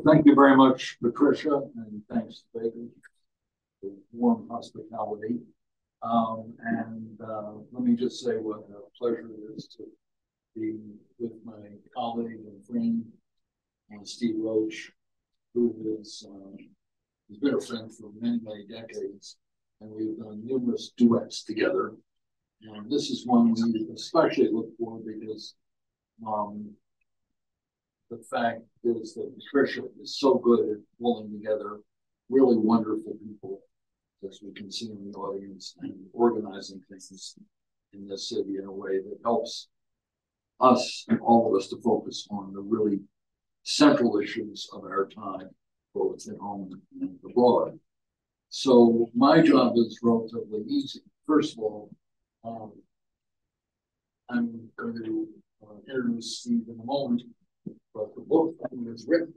Thank you very much, Patricia, and thanks to Baker for warm hospitality. Let me just say what a pleasure it is to be with my colleague and friend, Steve Roach, who has been a friend for many, many decades, and we've done numerous duets together. And this is one we especially look for because the fact is that Patricia is so good at pulling together really wonderful people, as we can see in the audience, and organizing things in this city in a way that helps us and all of us to focus on the really central issues of our time, both at home and abroad. So my job is relatively easy. First of all, I'm going to introduce Steve in a moment, but the book that he has written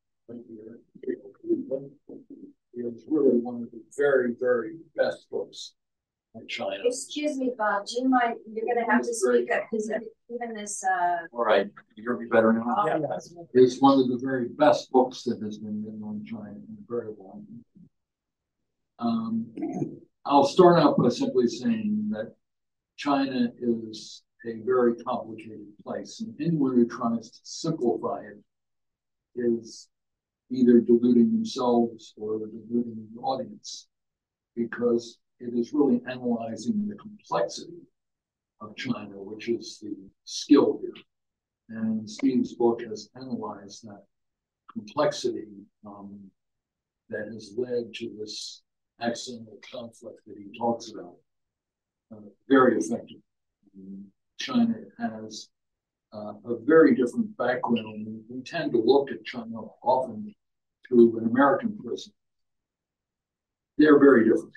is really one of the very, very best books on China. Excuse me, Bob. Do you mind? You're going to have to speak up because even this. All right, you hear me better now? Oh, yeah. It's one of the very best books that has been written on China in a very long time. I'll start out by simply saying that China is a very complicated place, and anyone who tries to simplify it is either deluding themselves or deluding the audience, because it is really analyzing the complexity of China, which is the skill here. And Steve's book has analyzed that complexity that has led to this accidental conflict that he talks about. Very effective. China has a very different background. We tend to look at China often through an American prism. They're very different.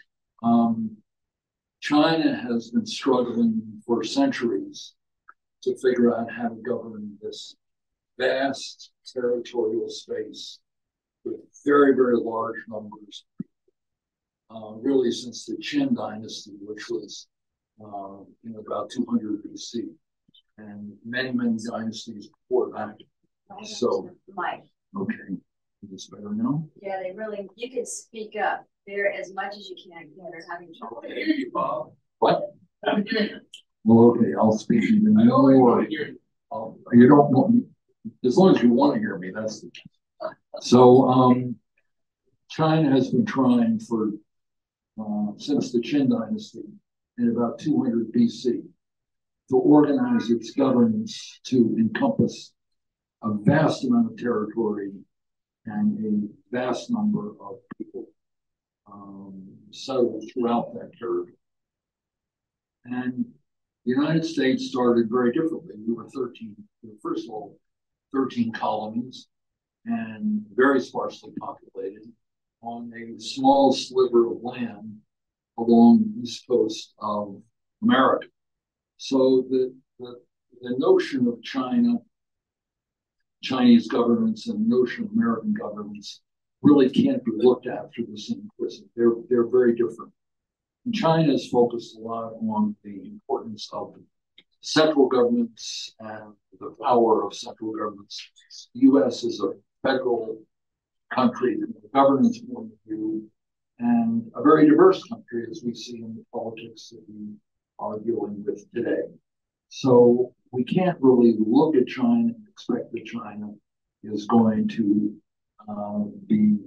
China has been struggling for centuries to figure out how to govern this vast territorial space with very, very large numbers, really since the Qin dynasty, which was in about 200 BC, and many, many dynasties before that. So, okay, is this better now? Yeah, they really, you can speak up there as much as you can. They're having trouble. Okay, Bob. What? Well, okay, I'll speak even more. You don't want, as long as you want to hear me, that's the key. So, China has been trying for, since the Qin dynasty, in about 200 BC, to organize its governance to encompass a vast amount of territory and a vast number of people settled throughout that territory. And the United States started very differently. We were 13, first of all, 13 colonies and very sparsely populated on a small sliver of land along the east coast of America. So the notion of China, Chinese governments, and the notion of American governments really can't be looked at through the same prism. They're very different. And China is focused a lot on the importance of central governments and the power of central governments. The U.S. is a federal country from a governance point of view, and a very diverse country, as we see in the politics that we are dealing with today. So we can't really look at China and expect that China is going to be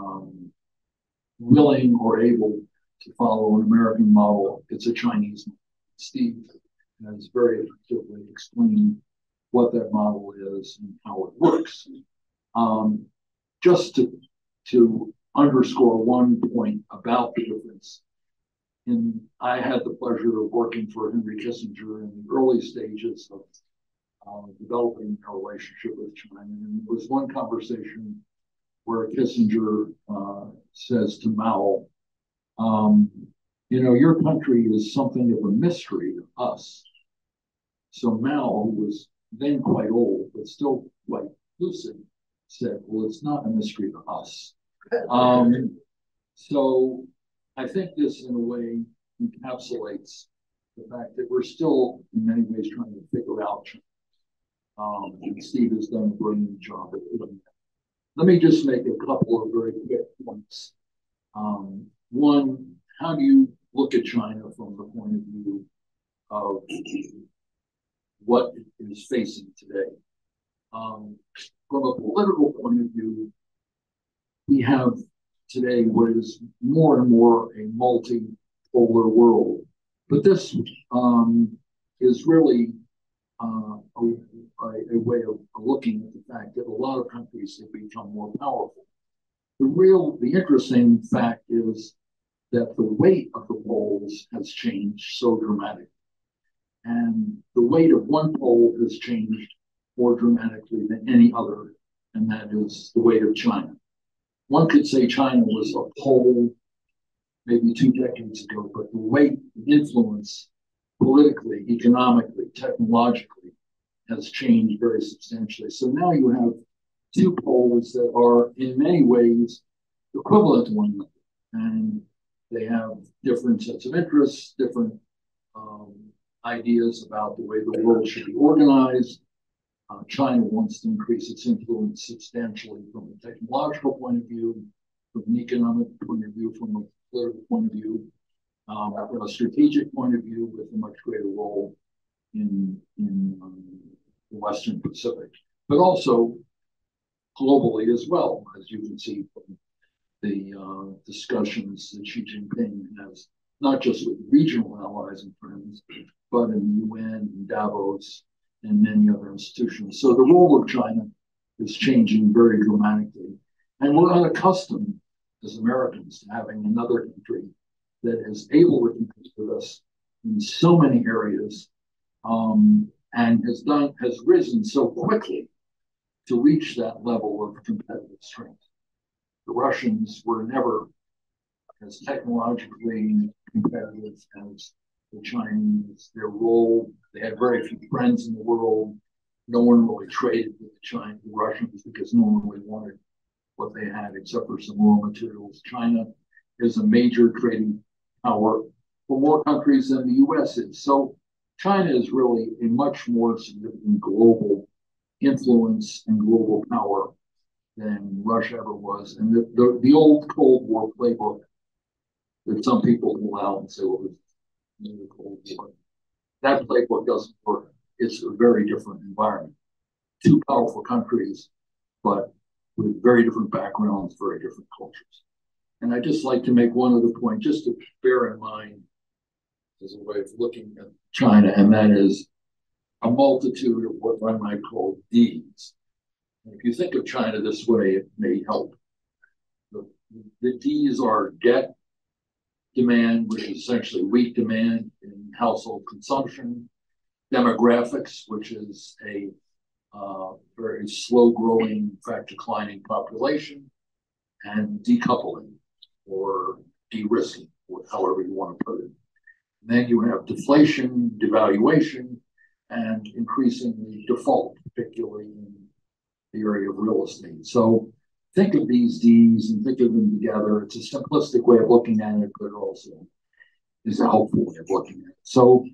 willing or able to follow an American model. It's a Chinese model. Steve has very effectively explained what that model is and how it works. Just to underscore one point about the difference. I had the pleasure of working for Henry Kissinger in the early stages of developing a relationship with China. And there was one conversation where Kissinger says to Mao, your country is something of a mystery to us. So Mao, who was then quite old, but still quite lucid, said, well, it's not a mystery to us. So I think this, in a way, encapsulates the fact that we're still, in many ways, trying to figure out China. And Steve has done a brilliant job at doing that. let me just make a couple of very quick points. One, how do you look at China from the point of view of what it is facing today? From a political point of view, we have today what is more and more a multipolar world. But this is really a way of looking at the fact that a lot of countries have become more powerful. The interesting fact is that the weight of the poles has changed so dramatically. And the weight of one pole has changed more dramatically than any other, and that is the weight of China. One could say China was a pole maybe 2 decades ago, but the weight, the influence politically, economically, technologically has changed very substantially. So now you have 2 poles that are in many ways equivalent to one another, and they have different sets of interests, different ideas about the way the world should be organized. China wants to increase its influence substantially from a technological point of view, from an economic point of view, from a political point of view, from a strategic point of view, with a much greater role in the Western Pacific, but also globally as well, as you can see from the discussions that Xi Jinping has, not just with regional allies and friends, but in the UN, and Davos, and many other institutions. So the role of China is changing very dramatically. And we're unaccustomed as Americans to having another country that is able to compete with us in so many areas, and has risen so quickly to reach that level of competitive strength. The Russians were never as technologically competitive as the Chinese. Their role, they had very few friends in the world. No one really traded with the Russians, because no one really wanted what they had except for some raw materials. China is a major trading power for more countries than the US is. So China is really a much more significant global influence and global power than Russia ever was. And the old Cold War playbook that some people pull out and say, well, it's the Cold War, that playbook doesn't work. It's a very different environment. 2 powerful countries, but with very different backgrounds, very different cultures. And I'd just like to make one other point, just to bear in mind as a way of looking at China, and that is a multitude of what I might call Ds. And if you think of China this way, it may help. The Ds are debt, demand, which is essentially weak demand in household consumption, demographics, which is a very slow growing, in fact, declining population, and decoupling or de-risking, or however you want to put it. And then you have deflation, devaluation, and increasingly default, particularly in the area of real estate. So think of these Ds and think of them together. It's a simplistic way of looking at it, but it also is a helpful way of looking at it. So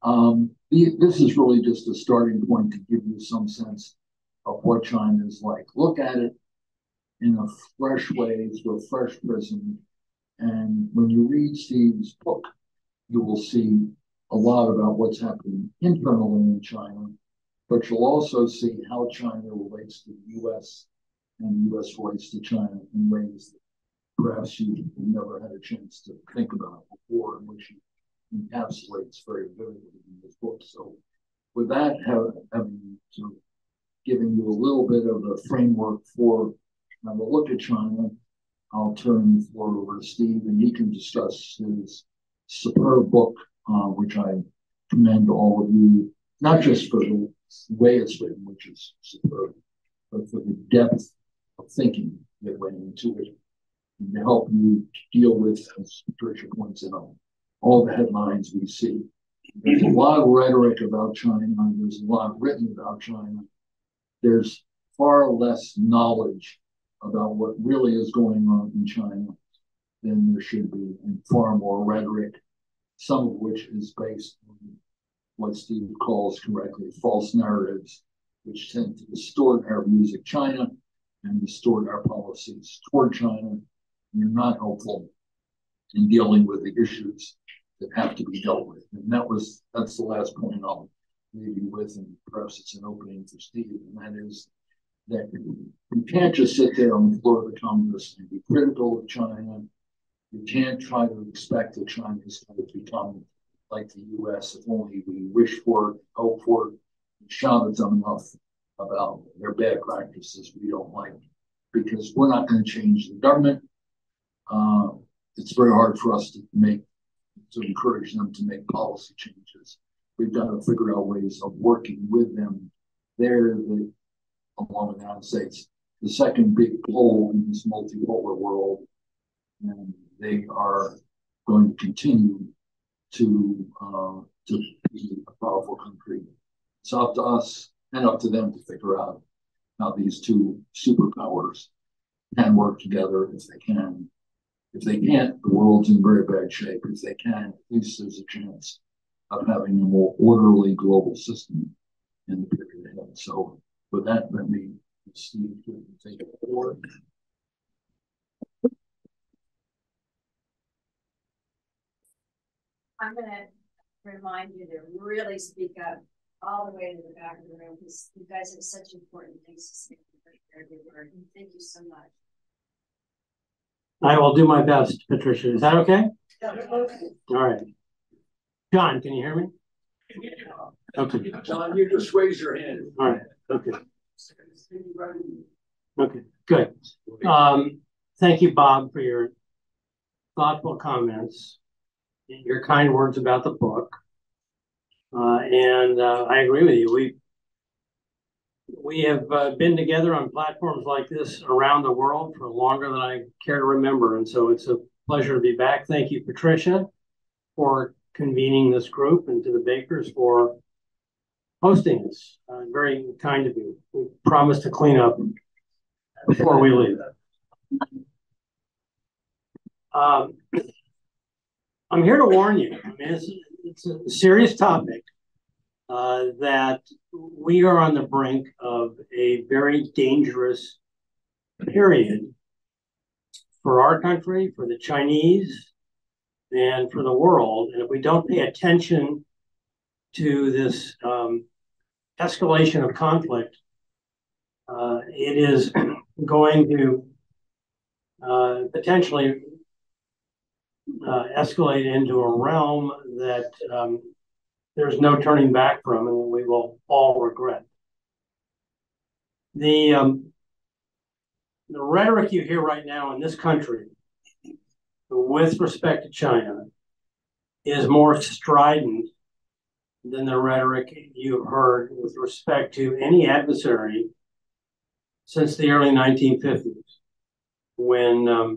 this is really just a starting point to give you some sense of what China is like. Look at it in a fresh way, through a fresh prism. And when you read Steve's book, you will see a lot about what's happening internally in China, but you'll also see how China relates to the US and the US relates to China in ways that perhaps you never had a chance to think about before, and which he encapsulates very vividly in this book. So with that, having sort of given you a little bit of a framework for a look at China, I'll turn the floor over to Steve, and he can discuss his superb book, which I commend all of you, not just for the way it's written, which is superb, but for the depth of thinking that went into it, and to help you deal with, as Patricia points out, all the headlines we see. There's a lot of rhetoric about China. There's a lot written about China. There's far less knowledge about what really is going on in China than there should be, and far more rhetoric, some of which is based on what Steve calls correctly false narratives, which tend to distort our views of China and distort our policies toward China. You're not helpful in dealing with the issues that have to be dealt with. And that's the last point I'll leave you with, and perhaps it's an opening for Steve, and that is that you can't just sit there on the floor of the Congress and be critical of China. You can't try to expect that China is going to become like the US if only we wish for it, hope for it, and shout at them enough about their bad practices we don't like, because we're not going to change the government. It's very hard for us to encourage them to make policy changes. We've got to figure out ways of working with them. They're along with the United States, the second big pole in this multipolar world, and they are going to continue to be a powerful country. It's up to us and up to them to figure out how these two superpowers can work together if they can. If they can't, the world's in very bad shape. If they can, at least there's a chance of having a more orderly global system in the period ahead. So with that, let me, Steve, take it forward. I'm going to remind you to really speak up all the way to the back of the room, because you guys have such important things to say. Thank you so much. I will do my best, Patricia. Is that okay? Yeah. All right. John, can you hear me? Okay. John, you just raise your hand. All right. Okay. Okay, good. Thank you, Bob, for your thoughtful comments, your kind words about the book. And I agree with you. We have been together on platforms like this around the world for longer than I care to remember. And so it's a pleasure to be back. Thank you, Patricia, for convening this group, and to the Bakers for hosting us. Very kind of you. We promise to clean up before we leave. I'm here to warn you. I mean, it's a serious topic. That we are on the brink of a very dangerous period for our country, for the Chinese, and for the world. And if we don't pay attention to this escalation of conflict, it is going to potentially escalate into a realm that there's no turning back from, and we will all regret. The rhetoric you hear right now in this country with respect to China is more strident than the rhetoric you've heard with respect to any adversary since the early 1950s, when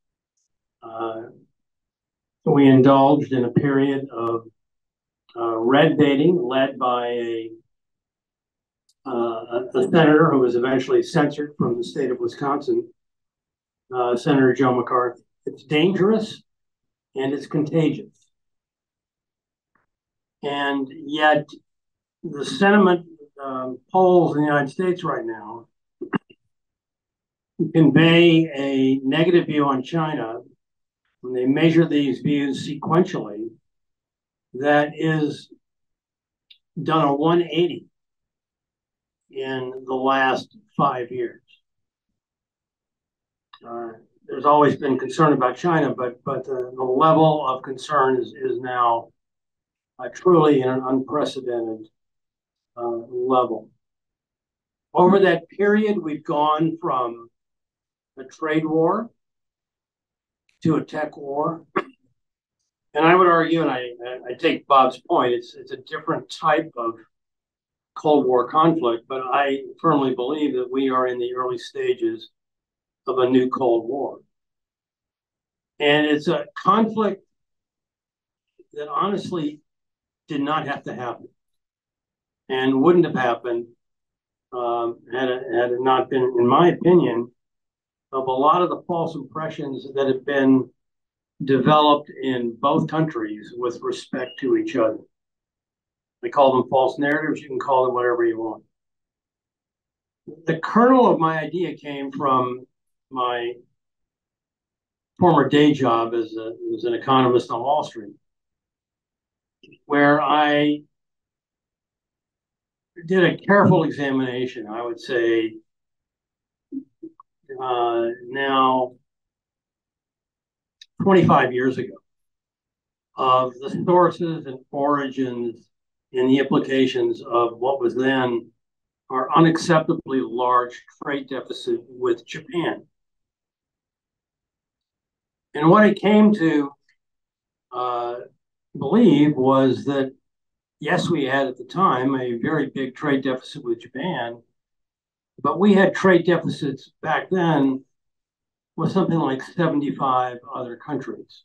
we indulged in a period of red baiting led by a senator who was eventually censored from the state of Wisconsin, Senator Joe McCarthy. It's dangerous and it's contagious. And yet the sentiment polls in the United States right now convey a negative view on China when they measure these views sequentially. That is done a 180 in the last 5 years. There's always been concern about China, but the level of concern is now truly in an unprecedented level. Over that period, we've gone from a trade war to a tech war. And I would argue, and I take Bob's point, it's a different type of Cold War conflict, but I firmly believe that we are in the early stages of a new Cold War. And it's a conflict that honestly did not have to happen and wouldn't have happened had it not been, in my opinion, of a lot of the false impressions that have been developed in both countries with respect to each other. They call them false narratives. You can call them whatever you want. The kernel of my idea came from my former day job as an economist on Wall Street, where I did a careful examination, I would say, now 25 years ago, of the sources and origins and the implications of what was then our unacceptably large trade deficit with Japan. And what I came to believe was that, yes, we had at the time a very big trade deficit with Japan, but we had trade deficits back then with something like 75 other countries.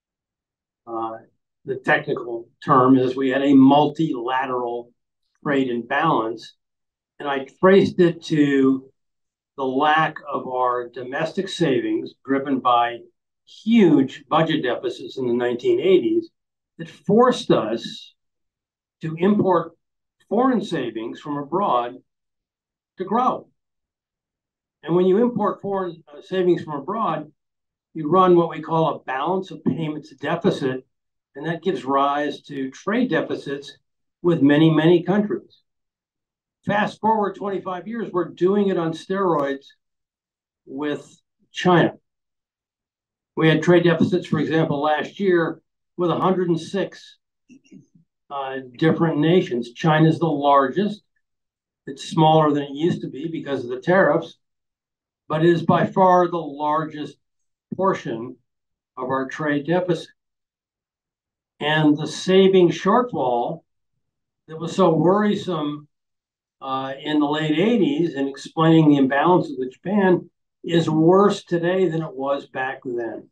The technical term is we had a multilateral trade imbalance, and I traced it to the lack of our domestic savings driven by huge budget deficits in the 1980s that forced us to import foreign savings from abroad to grow. And when you import foreign savings from abroad, you run what we call a balance of payments deficit, and that gives rise to trade deficits with many, many countries. Fast forward 25 years, we're doing it on steroids with China. We had trade deficits, for example, last year with 106 different nations. China's the largest. It's smaller than it used to be because of the tariffs, but it is by far the largest portion of our trade deficit. And the saving shortfall that was so worrisome in the late 80s in explaining the imbalance with Japan is worse today than it was back then.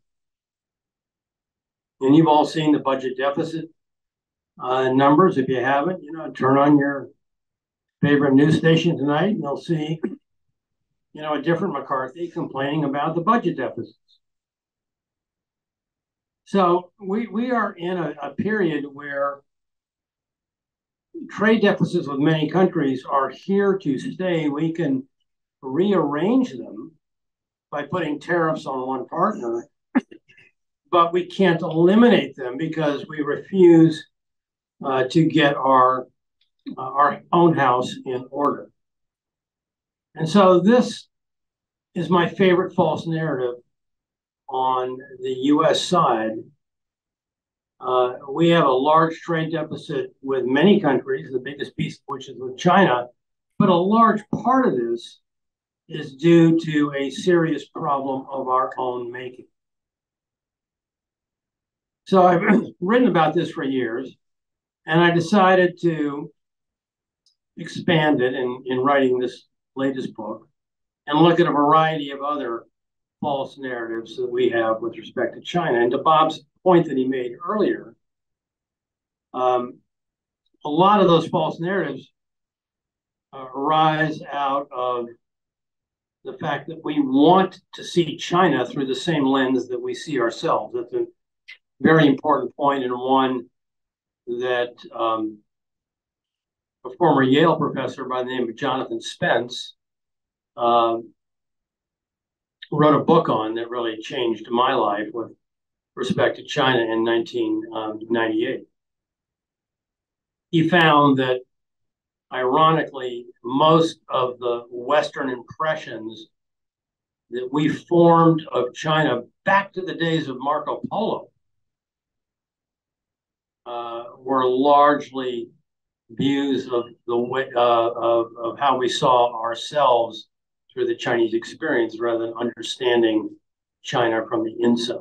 And you've all seen the budget deficit numbers. If you haven't, turn on your favorite news station tonight and you'll see, a different McCarthy complaining about the budget deficits. So we are in a period where trade deficits with many countries are here to stay. We can rearrange them by putting tariffs on one partner, but we can't eliminate them because we refuse to get our own house in order. And so this is my favorite false narrative on the US side. We have a large trade deficit with many countries, the biggest piece of which is with China, but a large part of this is due to a serious problem of our own making. So I've written about this for years, and I decided to expand it in writing this latest book and look at a variety of other false narratives that we have with respect to China. And to Bob's point that he made earlier, a lot of those false narratives arise out of the fact that we want to see China through the same lens that we see ourselves. That's a very important point, and one that a former Yale professor by the name of Jonathan Spence wrote a book on that really changed my life with respect to China in 1998. He found that, ironically, most of the Western impressions that we formed of China back to the days of Marco Polo were largely views of the way of how we saw ourselves through the Chinese experience rather than understanding China from the inside.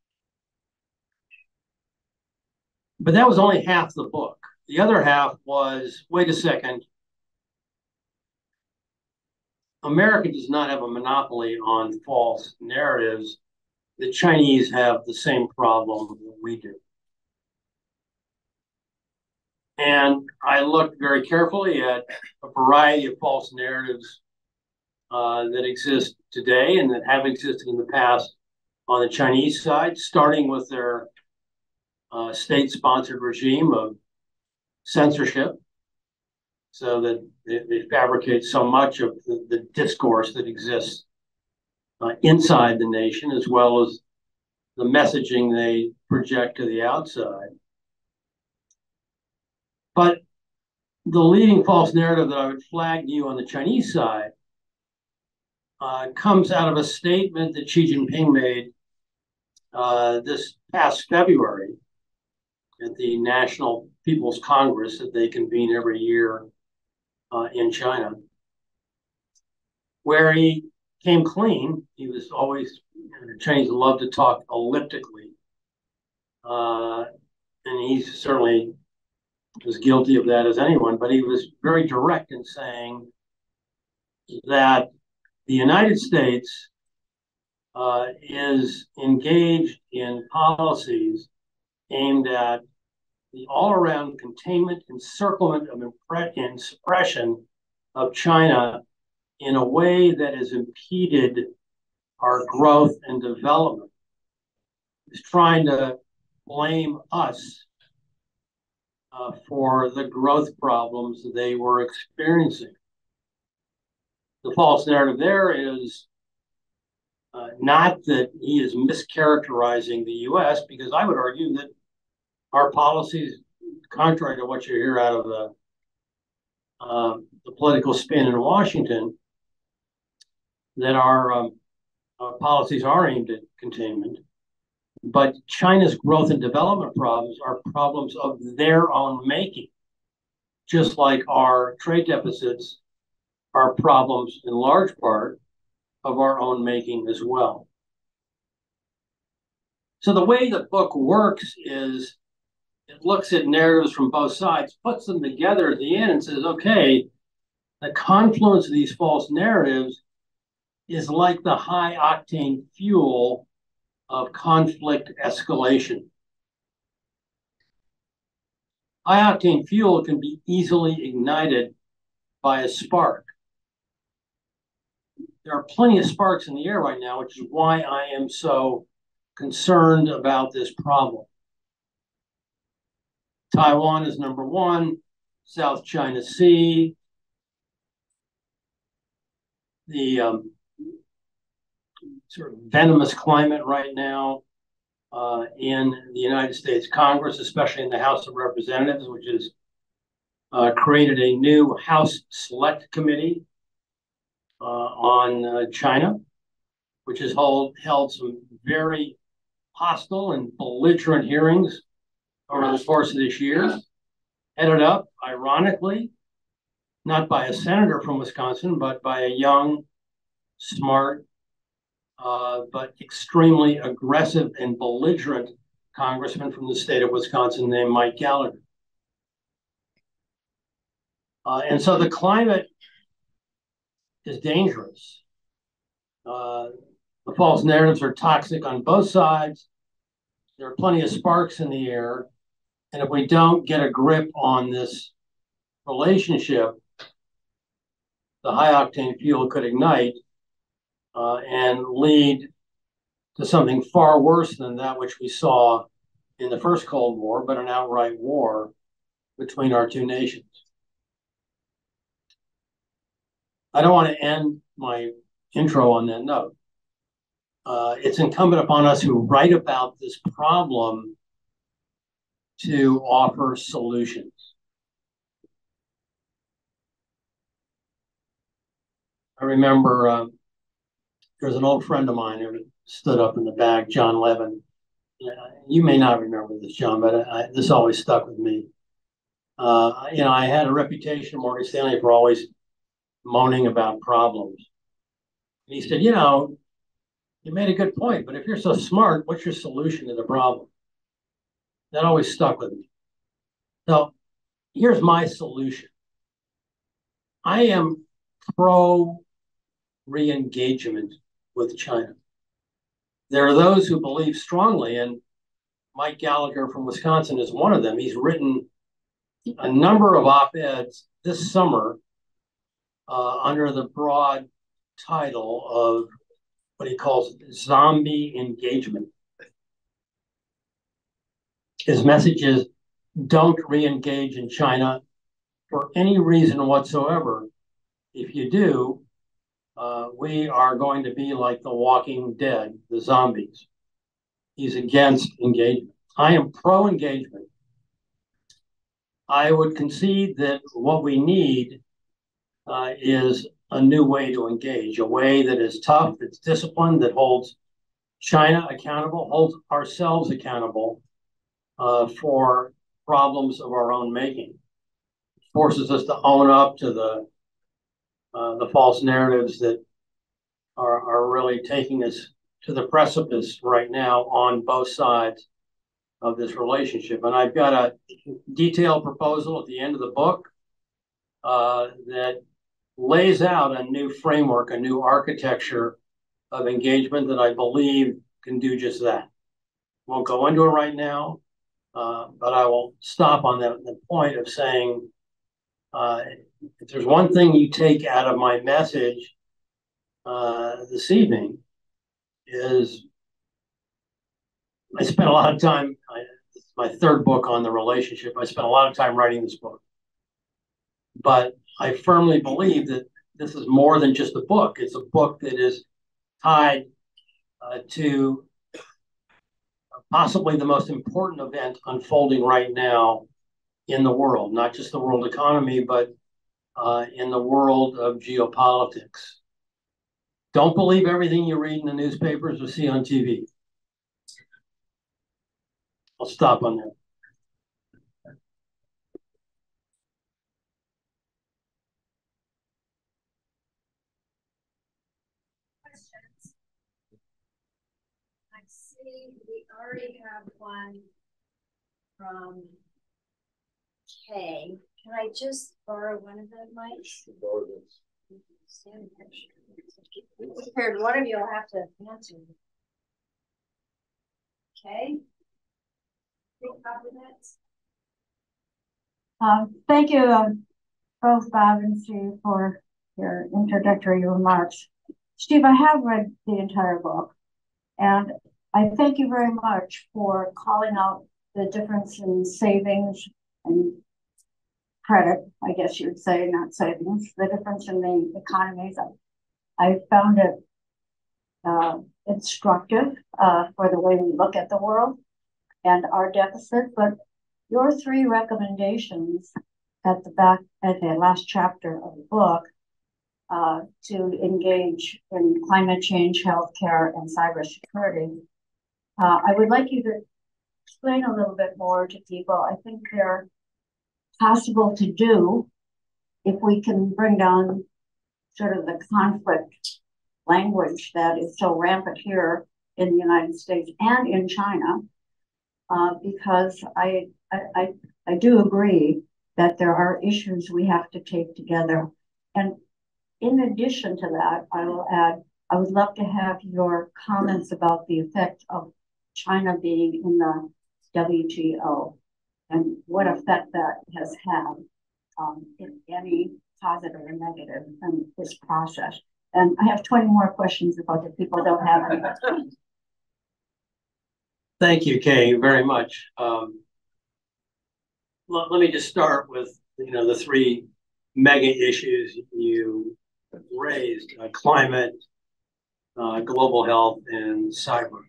But that was only half the book. The other half was, wait a second, America does not have a monopoly on false narratives. The Chinese have the same problem that we do. And I looked very carefully at a variety of false narratives that exist today and that have existed in the past on the Chinese side, starting with their state-sponsored regime of censorship, so that they fabricate so much of the discourse that exists inside the nation, as well as the messaging they project to the outside. But the leading false narrative that I would flag to you on the Chinese side comes out of a statement that Xi Jinping made this past February at the National People's Congress that they convene every year in China, where he came clean. He was always, the Chinese love to talk elliptically. And he certainly was guilty of that as anyone, but he was very direct in saying that the United States is engaged in policies aimed at the all-around containment, encirclement and suppression of China in a way that has impeded our growth and development. He's trying to blame us for the growth problems that they were experiencing. The false narrative there is not that he is mischaracterizing the U.S., because I would argue that our policies, contrary to what you hear out of the political spin in Washington, that our policies are aimed at containment. But China's growth and development problems are problems of their own making, just like our trade deficits are problems in large part of our own making as well. So the way the book works is it looks at narratives from both sides, puts them together at the end and says, okay, the confluence of these false narratives is like the high octane fuel of conflict escalation. High octane fuel can be easily ignited by a spark. There are plenty of sparks in the air right now, which is why I am so concerned about this problem. Taiwan is number one, South China Sea, the sort of venomous climate right now in the United States Congress, especially in the House of Representatives, which has created a new House Select Committee on China, which has held some very hostile and belligerent hearings over the course of this year, headed up, ironically, not by a senator from Wisconsin, but by a young, smart, but extremely aggressive and belligerent congressman from the state of Wisconsin named Mike Gallagher. And so the climate is dangerous. The false narratives are toxic on both sides. There are plenty of sparks in the air. And if we don't get a grip on this relationship, the high octane fuel could ignite and lead to something far worse than that which we saw in the first Cold War, but an outright war between our two nations. I don't want to end my intro on that note. It's incumbent upon us who write about this problem to offer solutions. I remember there's an old friend of mine who stood up in the back, John Levin. You may not remember this, John, but this always stuck with me. I had a reputation at Morgan Stanley for always moaning about problems. And he said, you made a good point, but if you're so smart, what's your solution to the problem? That always stuck with me. So here's my solution. I am pro re-engagement with China. There are those who believe strongly, and Mike Gallagher from Wisconsin is one of them. He's written a number of op-eds this summer under the broad title of what he calls zombie engagement. His message is, don't re-engage in China, for any reason whatsoever, if you do, we are going to be like the Walking Dead, the zombies. He's against engagement. I am pro-engagement. I would concede that what we need is a new way to engage, a way that is tough, that's disciplined, that holds China accountable, holds ourselves accountable for problems of our own making. It forces us to own up to the false narratives that are really taking us to the precipice right now on both sides of this relationship. And I've got a detailed proposal at the end of the book that lays out a new framework, a new architecture of engagement that I believe can do just that. Won't go into it right now, but I will stop on the point of saying, if there's one thing you take out of my message this evening, is I spent a lot of time, it's my third book on the relationship. I spent a lot of time writing this book. But I firmly believe that this is more than just a book. It's a book that is tied to possibly the most important event unfolding right now in the world, not just the world economy, but in the world of geopolitics. Don't believe everything you read in the newspapers or see on TV. I'll stop on that. Questions? I see we already have one from Kay. Can I just borrow one of the mics? Prepared. One of you will have to answer. Okay. Thank you, both Bob and Steve, for your introductory remarks. Steve, I have read the entire book, and I thank you very much for calling out the difference in savings and credit, I guess you'd say, not savings, the difference in the economies. I found it instructive for the way we look at the world and our deficit, but your three recommendations at the last chapter of the book to engage in climate change, healthcare, and cybersecurity, I would like you to explain a little bit more to people. I think they're possible to do if we can bring down sort of the conflict language that is so rampant here in the United States and in China, because I do agree that there are issues we have to take together. And in addition to that, I will add, I would love to have your comments about the effect of China being in the WTO and what effect that has had, if any, positive or negative, in this process. And I have 20 more questions about if people don't have any. Thank you, Kay, very much. Let me just start with the three mega issues you raised: climate, global health, and cyber.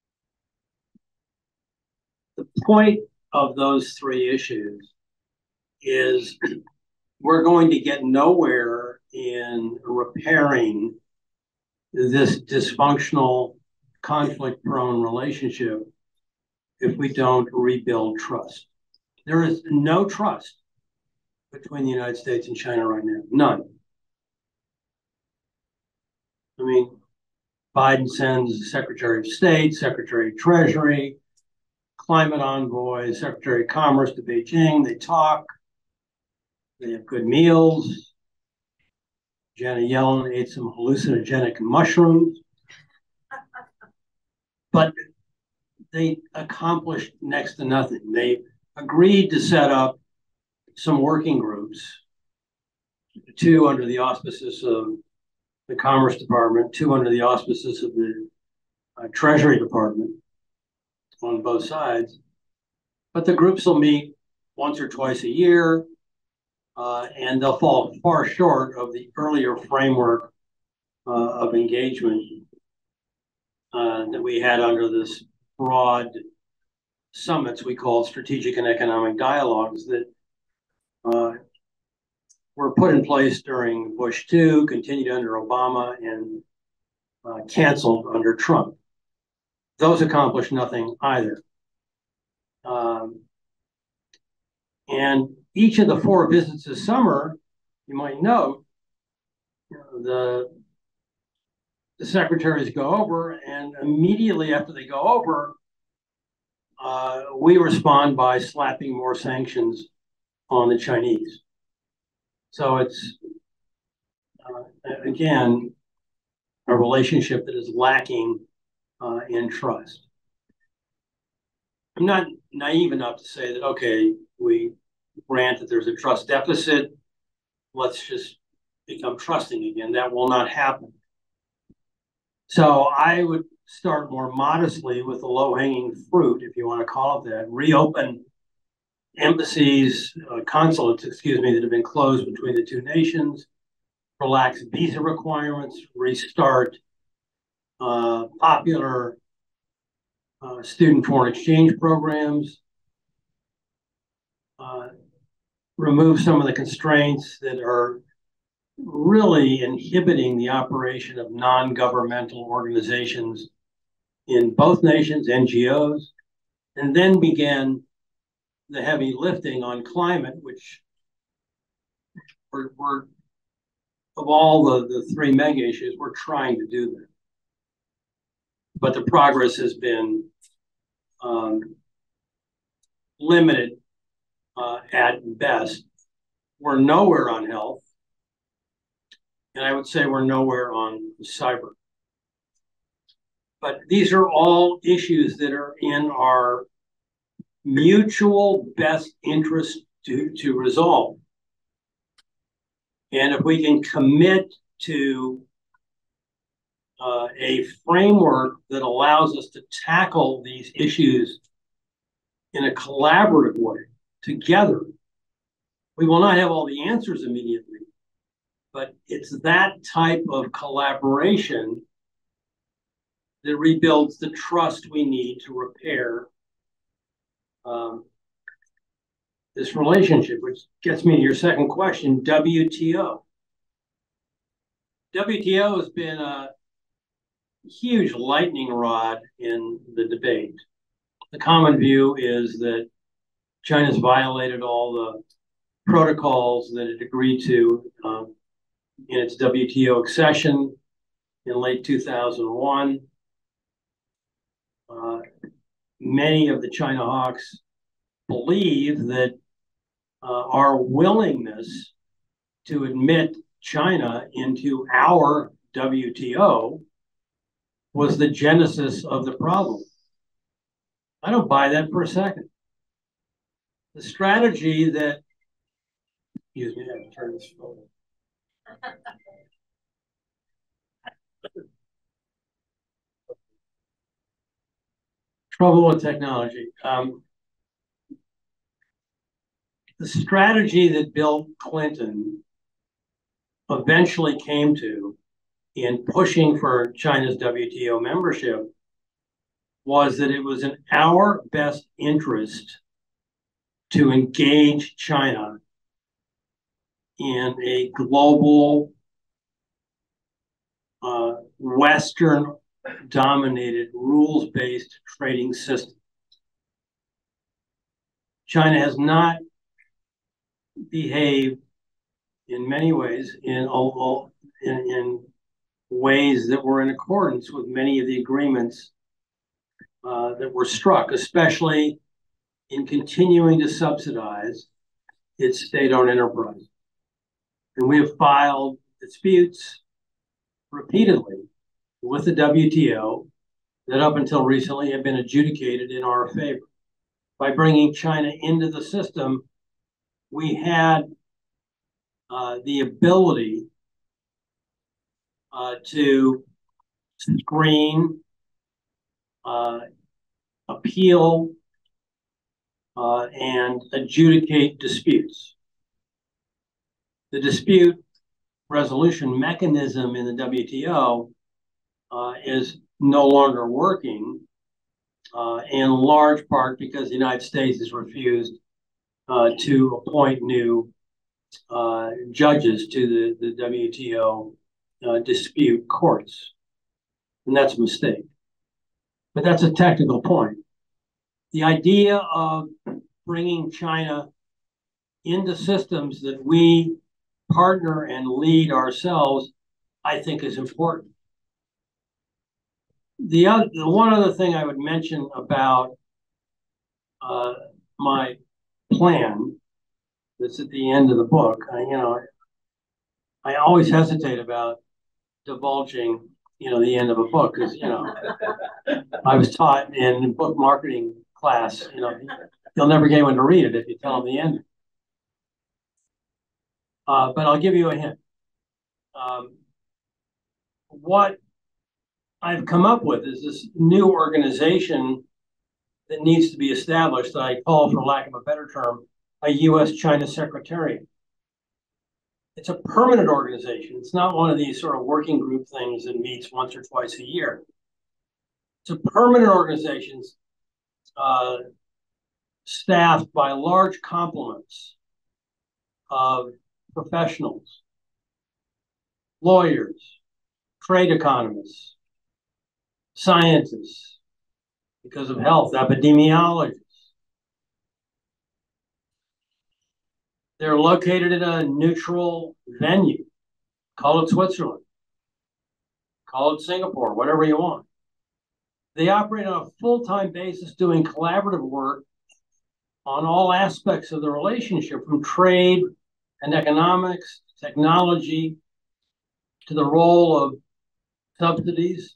The point of those three issues is we're going to get nowhere in repairing this dysfunctional, conflict-prone relationship if we don't rebuild trust. There is no trust between the United States and China right now, none. I mean, Biden sends Secretary of State, Secretary of Treasury, climate envoy, Secretary of Commerce to Beijing. They talk. They have good meals. Janet Yellen ate some hallucinogenic mushrooms. But they accomplished next to nothing. They agreed to set up some working groups, two under the auspices of the Commerce Department, two under the auspices of the Treasury Department on both sides. But the groups will meet once or twice a year. and they'll fall far short of the earlier framework of engagement that we had under this broad summits we called strategic and economic dialogues that were put in place during Bush 2, continued under Obama, and canceled under Trump. Those accomplished nothing either. And each of the 4 visits this summer, you might note, the secretaries go over, and immediately after they go over, we respond by slapping more sanctions on the Chinese. So it's, again, a relationship that is lacking in trust. I'm not naive enough to say that, okay, we grant that there's a trust deficit, let's just become trusting again. That will not happen. So I would start more modestly with the low-hanging fruit, if you want to call it that, reopen embassies, consulates, that have been closed between the 2 nations, relax visa requirements, restart popular student foreign exchange programs, remove some of the constraints that are really inhibiting the operation of non-governmental organizations in both nations, NGOs, and then begin the heavy lifting on climate, which we're of all the 3 mega issues, we're trying to do that. But the progress has been limited at best. We're nowhere on health, and I would say we're nowhere on cyber. But these are all issues that are in our mutual best interest to resolve. And if we can commit to a framework that allows us to tackle these issues in a collaborative way together, we will not have all the answers immediately, but it's that type of collaboration that rebuilds the trust we need to repair this relationship, which gets me to your second question, WTO. WTO has been a huge lightning rod in the debate. The common view is that China's violated all the protocols that it agreed to in its WTO accession in late 2001. Many of the China hawks believe that our willingness to admit China into our WTO was the genesis of the problem. I don't buy that for a second. The strategy that, excuse me, I have to turn this photo. Trouble with technology. The strategy that Bill Clinton eventually came to in pushing for China's WTO membership was that it was in our best interest to engage China in a global, Western-dominated, rules-based trading system. China has not behaved in many ways in ways that were in accordance with many of the agreements that were struck, especially in continuing to subsidize its state-owned enterprise. And we have filed disputes repeatedly with the WTO that up until recently have been adjudicated in our favor. By bringing China into the system, we had the ability to screen, appeal, and adjudicate disputes. the dispute resolution mechanism in the WTO is no longer working, in large part because the United States has refused to appoint new judges to the WTO dispute courts. And that's a mistake. But that's a technical point. The idea of bringing China into systems that we partner and lead ourselves, I think, is important. The one other thing I would mention about my plan that's at the end of the book, I always hesitate about divulging, the end of a book because, I was taught in book marketing class, you'll never get anyone to read it if you tell them the end. But I'll give you a hint. What I've come up with is this new organization that needs to be established that I call, for lack of a better term, a U.S.-China Secretariat. It's a permanent organization. It's not one of these sort of working group things that meets once or twice a year. It's a permanent organization staffed by large complements of professionals, lawyers, trade economists, scientists, because of health, epidemiologists. They're located in a neutral venue. Call it Switzerland. Call it Singapore, whatever you want. They operate on a full-time basis doing collaborative work on all aspects of the relationship, from trade and economics, technology, to the role of subsidies,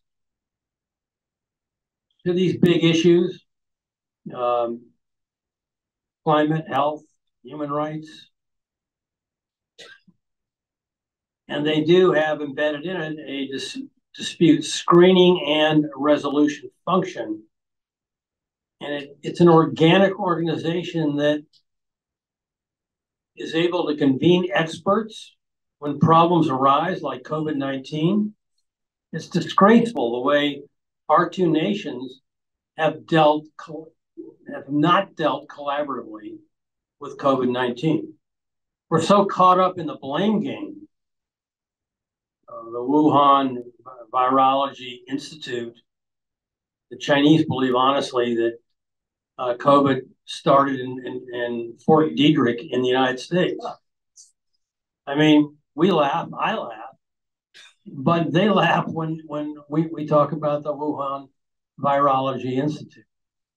to these big issues, climate, health, human rights. And they do have embedded in it a dispute screening and resolution function. And it's an organic organization that is able to convene experts when problems arise, like COVID-19. It's disgraceful the way our two nations have not dealt collaboratively with COVID-19. We're so caught up in the blame game. The Wuhan Virology Institute, the Chinese believe honestly that COVID started in Fort Detrick in the United States. I mean, we laugh, I laugh, but they laugh when we talk about the Wuhan Virology Institute.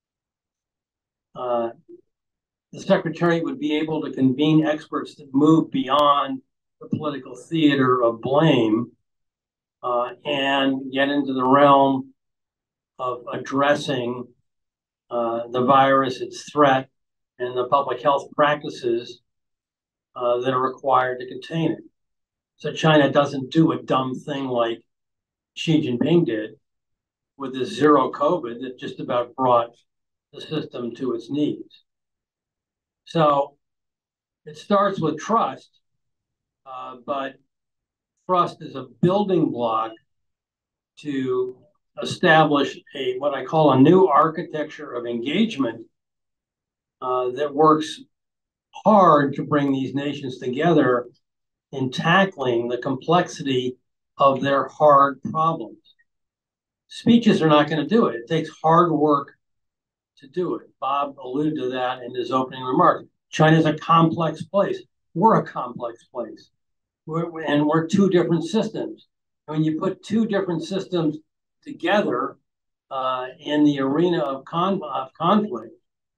The Secretary would be able to convene experts that move beyond the political theater of blame and get into the realm of addressing the virus, its threat, and the public health practices that are required to contain it. So China doesn't do a dumb thing like Xi Jinping did with this zero COVID that just about brought the system to its knees. So it starts with trust, but trust is a building block to establish what I call a new architecture of engagement that works hard to bring these nations together in tackling the complexity of their hard problems. Speeches are not going to do it. It takes hard work to do it. Bob alluded to that in his opening remarks. China is a complex place. We're a complex place. We're two different systems. When you put two different systems together in the arena of conflict,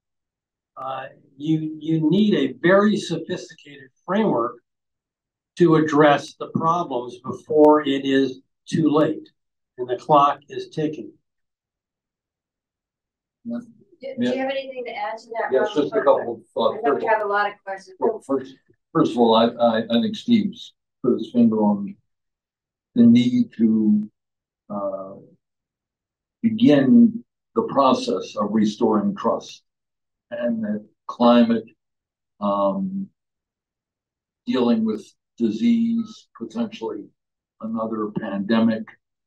you need a very sophisticated framework to address the problems before it is too late and the clock is ticking. Do you have anything to add to that? Yes, just a couple of thoughts. I know we have a lot of questions. Well, first of all, I think Steve's put his finger on the need to begin the process of restoring trust, and that climate, dealing with disease, potentially another pandemic,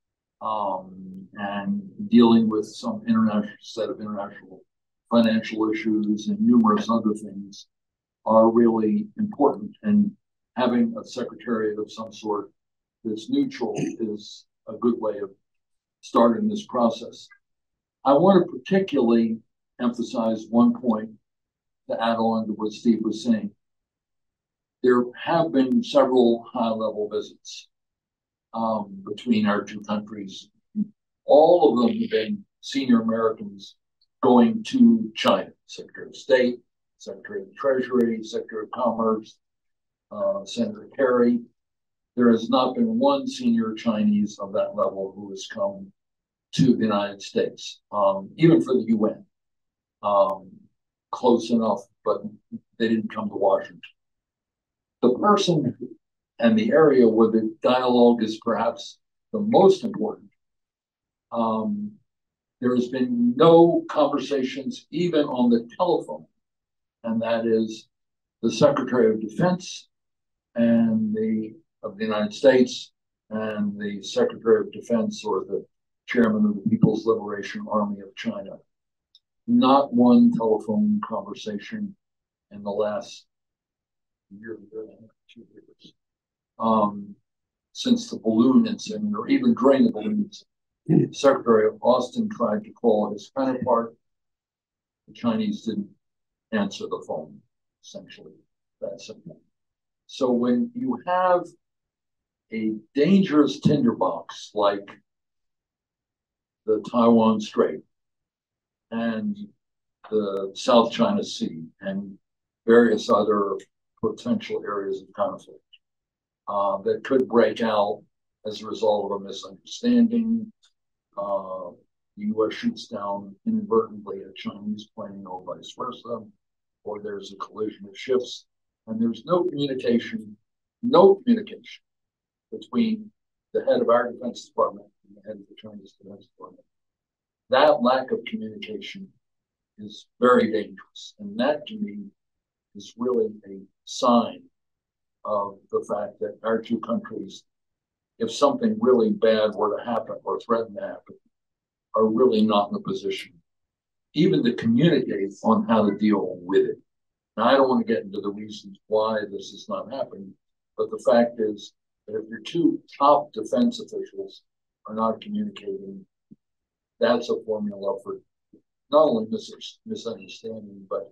and dealing with some international set of international financial issues and numerous other things are really important. And having a secretariat of some sort that's neutral is a good way of starting this process. I want to particularly emphasize one point to add on to what Steve was saying. There have been several high-level visits between our two countries. All of them have been senior Americans going to China, Secretary of State, Secretary of the Treasury, Secretary of Commerce, Senator Kerry. There has not been one senior Chinese of that level who has come to the United States, even for the UN. Close enough, but they didn't come to Washington. The person and the area where the dialogue is perhaps the most important, there has been no conversations even on the telephone, and that is the Secretary of Defense and of the United States and the Secretary of Defense or the Chairman of the People's Liberation Army of China. Not one telephone conversation in the last year and a half, 2 years, since the balloon incident, or even during the balloon incident. Secretary Austin tried to call his counterpart. The Chinese didn't answer the phone, essentially. That's simple. So when you have a dangerous tinderbox like the Taiwan Strait and the South China Sea and various other potential areas of conflict that could break out as a result of a misunderstanding. The U.S. shoots down inadvertently a Chinese plane or vice versa, or there's a collision of ships, and there's no communication between the head of our Defense Department and the head of the Chinese Defense Department. That lack of communication is very dangerous, and that to me is really a sign of the fact that our two countries, if something really bad were to happen or threaten to happen, are really not in a position even to communicate on how to deal with it. Now, I don't want to get into the reasons why this is not happening, but the fact is that if your two top defense officials are not communicating, that's a formula for not only misunderstanding, but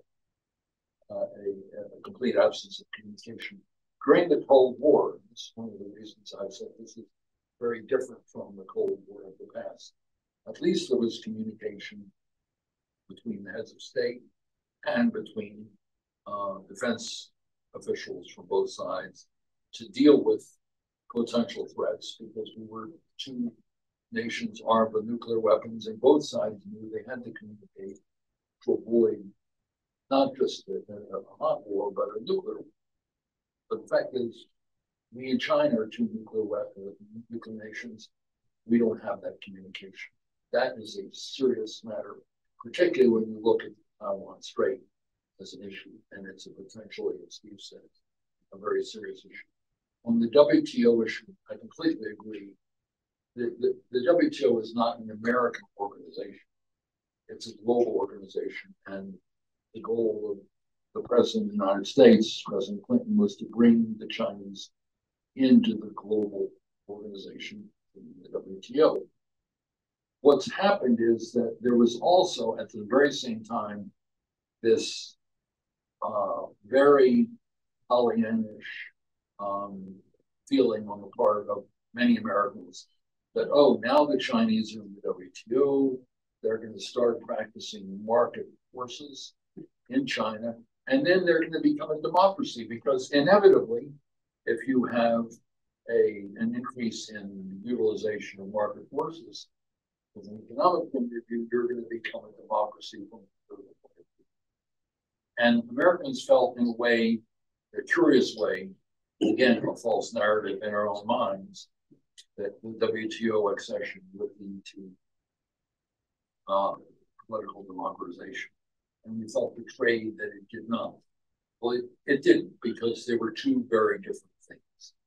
a complete absence of communication. During the Cold War, this is one of the reasons I've said this is very different from the Cold War of the past. At least there was communication between the heads of state and between defense officials from both sides to deal with potential threats, because we were two nations armed with nuclear weapons, and both sides knew they had to communicate to avoid not just a hot war, but a nuclear war. But the fact is, we and China are two nuclear nations. We don't have that communication. That is a serious matter, particularly when you look at the Taiwan Strait as an issue, and it's a potentially, as Steve said, a very serious issue. On the WTO issue, I completely agree. The WTO is not an American organization. It's a global organization, and the goal of the President of the United States, President Clinton, was to bring the Chinese into the global organization, the WTO. What's happened is that there was also, at the very same time, this very Pollyannish feeling on the part of many Americans that, oh, now the Chinese are in the WTO, they're going to start practicing market forces in China, and then they're going to become a democracy, because inevitably, if you have an increase in utilization of market forces, from an economic point of view, you're going to become a democracy from a political point of view. And Americans felt, in a way, a curious way, again, a false narrative in our own minds, that the WTO accession would lead to political democratization. And we felt betrayed that it did not. Well, it didn't, because there were two very different things.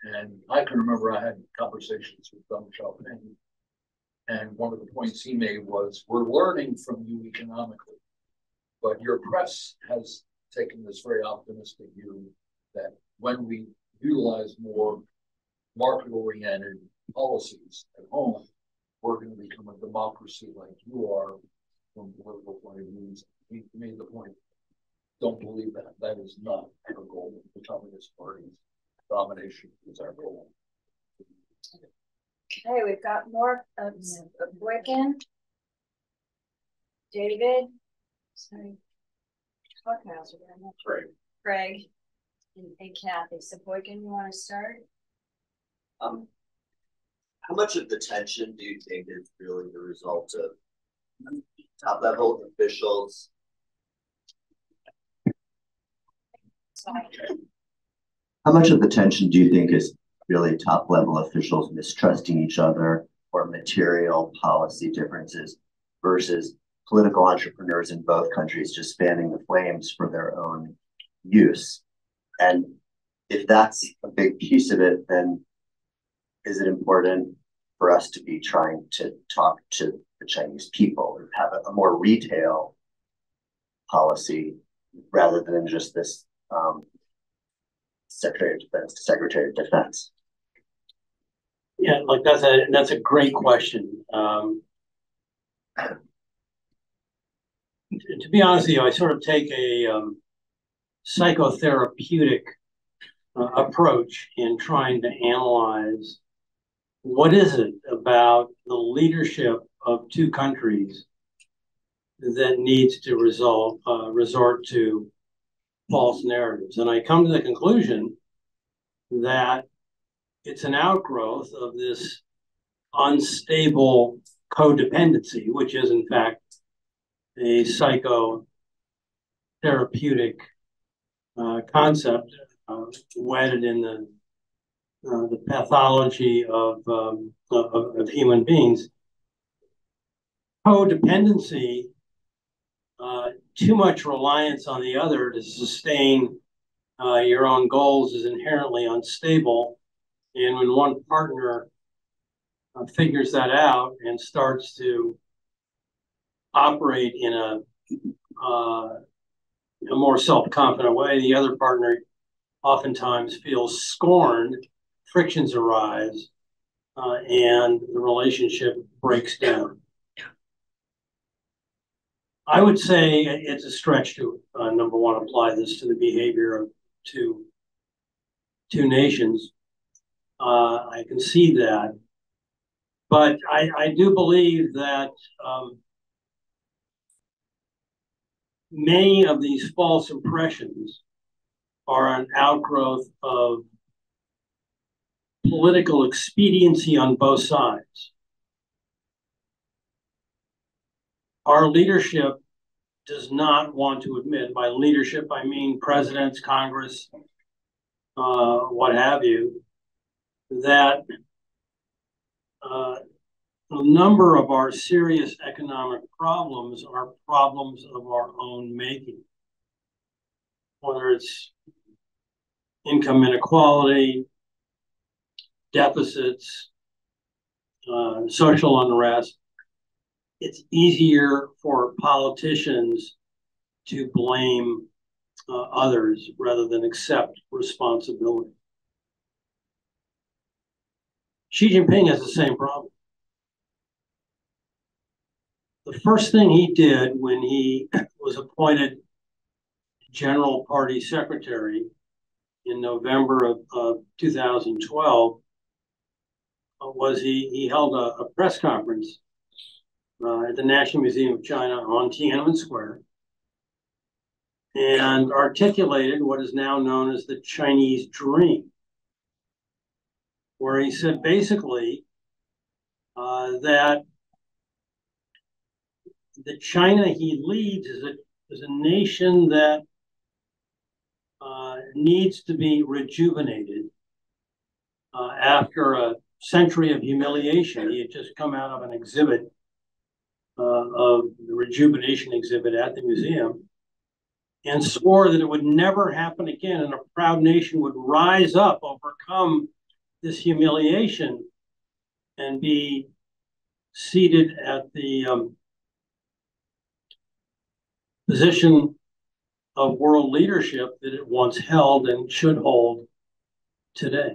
And I can remember I had conversations with Deng Xiaoping, and one of the points he made was, we're learning from you economically, but your press has taken this very optimistic view that when we utilize more market-oriented policies at home, we're going to become a democracy like you are from political point of view. He made the point, don't believe that. That is not our goal. The Communist Party's domination is our goal. Okay, we've got more of Boykin, David, sorry, Craig, and Kathy. So Boykin, you want to start? How much of the tension do you think is really the result of top level officials? How much of the tension do you think is really top level officials mistrusting each other or material policy differences versus political entrepreneurs in both countries just fanning the flames for their own use? And if that's a big piece of it, then is it important for us to be trying to talk to the Chinese people or have a more retail policy rather than just this Secretary of Defense to Secretary of Defense? Yeah, like that's a great question. To be honest with you, I sort of take a psychotherapeutic approach in trying to analyze what is it about the leadership of two countries that needs to resort to false narratives. And I come to the conclusion that it's an outgrowth of this unstable codependency, which is in fact a psychotherapeutic concept wedded in the pathology of human beings. Codependency, too much reliance on the other to sustain your own goals is inherently unstable. And when one partner figures that out and starts to operate in a more self-confident way, the other partner oftentimes feels scorned, frictions arise, and the relationship breaks down. I would say it's a stretch to, number one, apply this to the behavior of two nations. I can see that. But I do believe that many of these false impressions are an outgrowth of political expediency on both sides. Our leadership does not want to admit, by leadership I mean presidents, Congress, what have you, that a number of our serious economic problems are problems of our own making, whether it's income inequality, deficits, social unrest. It's easier for politicians to blame others rather than accept responsibility. Xi Jinping has the same problem. The first thing he did when he was appointed General Party Secretary in November of 2012 was he held a press conference at the National Museum of China on Tiananmen Square and articulated what is now known as the Chinese dream, where he said basically that the China he leads is a nation that needs to be rejuvenated after a century of humiliation. He had just come out of an exhibit, of the rejuvenation exhibit at the museum, and swore that it would never happen again, and a proud nation would rise up, overcome this humiliation and be seated at the position of world leadership that it once held and should hold today.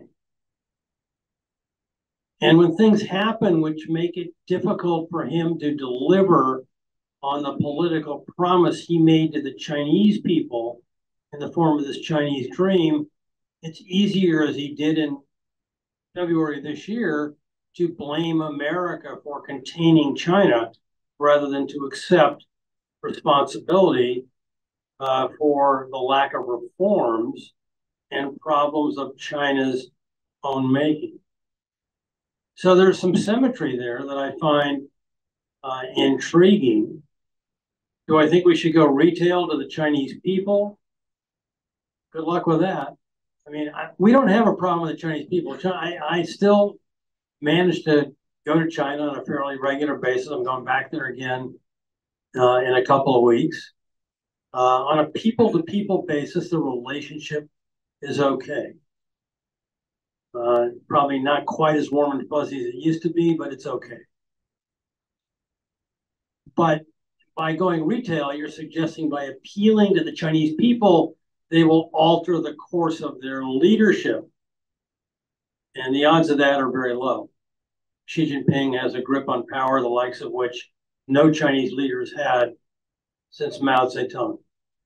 And when things happen which make it difficult for him to deliver on the political promise he made to the Chinese people in the form of this Chinese dream, it's easier, as he did in February this year, to blame America for containing China rather than to accept responsibility for the lack of reforms and problems of China's own making. So there's some symmetry there that I find intriguing. Do I think we should go retail to the Chinese people? Good luck with that. I mean, we don't have a problem with the Chinese people. I still manage to go to China on a fairly regular basis. I'm going back there again in a couple of weeks. On a people-to-people basis, the relationship is okay. Probably not quite as warm and fuzzy as it used to be, but it's okay. But by going retail, you're suggesting by appealing to the Chinese people, they will alter the course of their leadership. And the odds of that are very low. Xi Jinping has a grip on power, the likes of which no Chinese leaders had since Mao Zedong.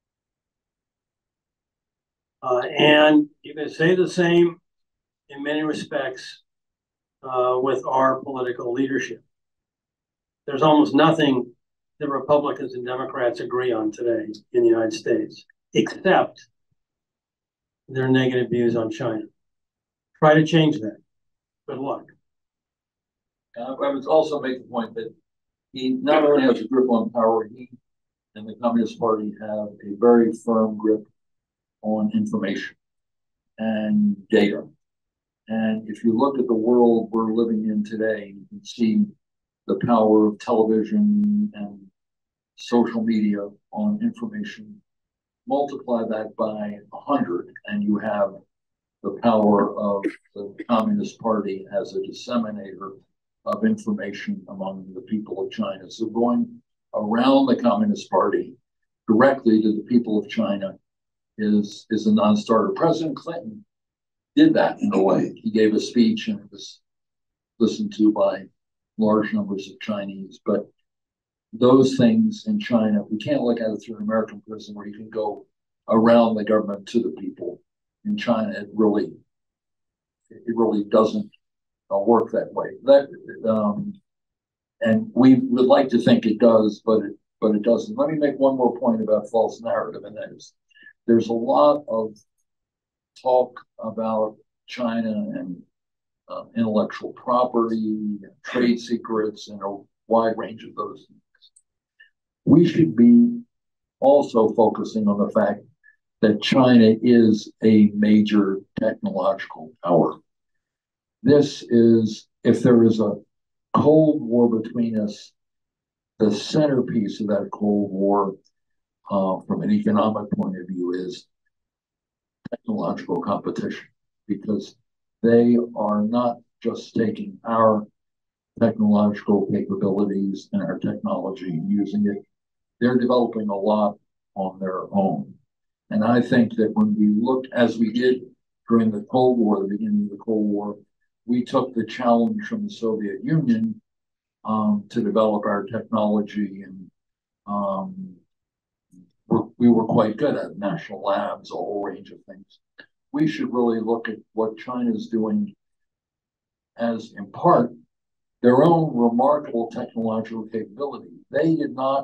And you can say the same in many respects with our political leadership. There's almost nothing that Republicans and Democrats agree on today in the United States, except their negative views on China. Try to change that. Good luck. I would also make the point that he not only has a grip on power, he and the Communist Party have a very firm grip on information and data. And if you look at the world we're living in today, you can see the power of television and social media on information. Multiply that by 100, and you have the power of the Communist Party as a disseminator of information among the people of China. So going around the Communist Party directly to the people of China is a non-starter. President Clinton did that in a way. He gave a speech and it was listened to by large numbers of Chinese. But those things in China, we can't look at it through an American prism where you can go around the government to the people. In China, it really doesn't work that way. And we would like to think it does, but it doesn't. Let me make one more point about false narrative, and that is there's a lot of talk about China and intellectual property, and trade secrets, and a wide range of those things. We should be also focusing on the fact that China is a major technological power. This is, if there is a Cold War between us, the centerpiece of that Cold War, from an economic point of view, is technological competition, because they are not just taking our technological capabilities and our technology and using it. They're developing a lot on their own. And I think that when we looked, as we did during the Cold War, the beginning of the Cold War, we took the challenge from the Soviet Union to develop our technology, and we were quite good at national labs, a whole range of things. We should really look at what China is doing as, in part, their own remarkable technological capability. They did not